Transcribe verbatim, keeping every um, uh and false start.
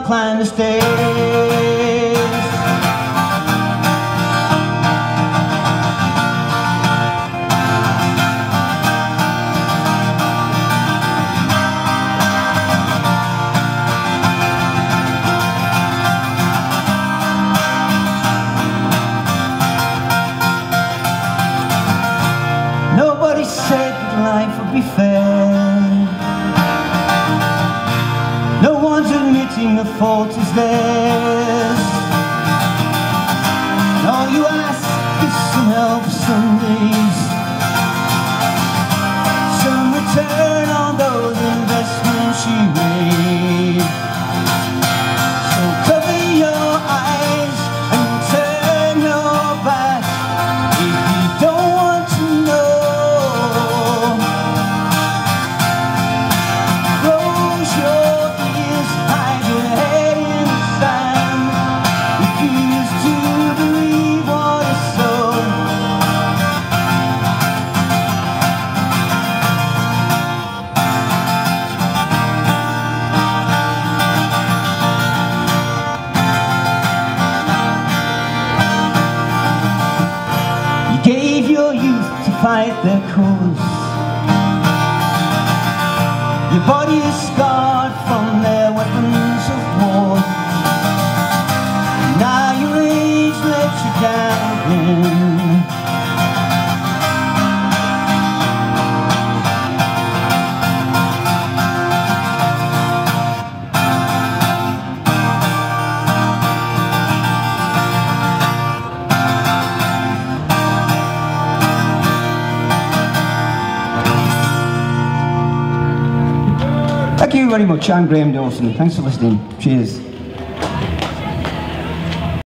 climb the stairs. Nobody said that life would be fair. No one's admitting the fault is theirs. And all you ask is some help some days, some return on those investments you made. So cover your eyes and turn your back if you don't want to know. Gave your youth to fight their cause. Your body is scarred from their weapons of war. Now your age lets you down again. Thank you very much. I'm Dawson. Thanks for listening. Cheers.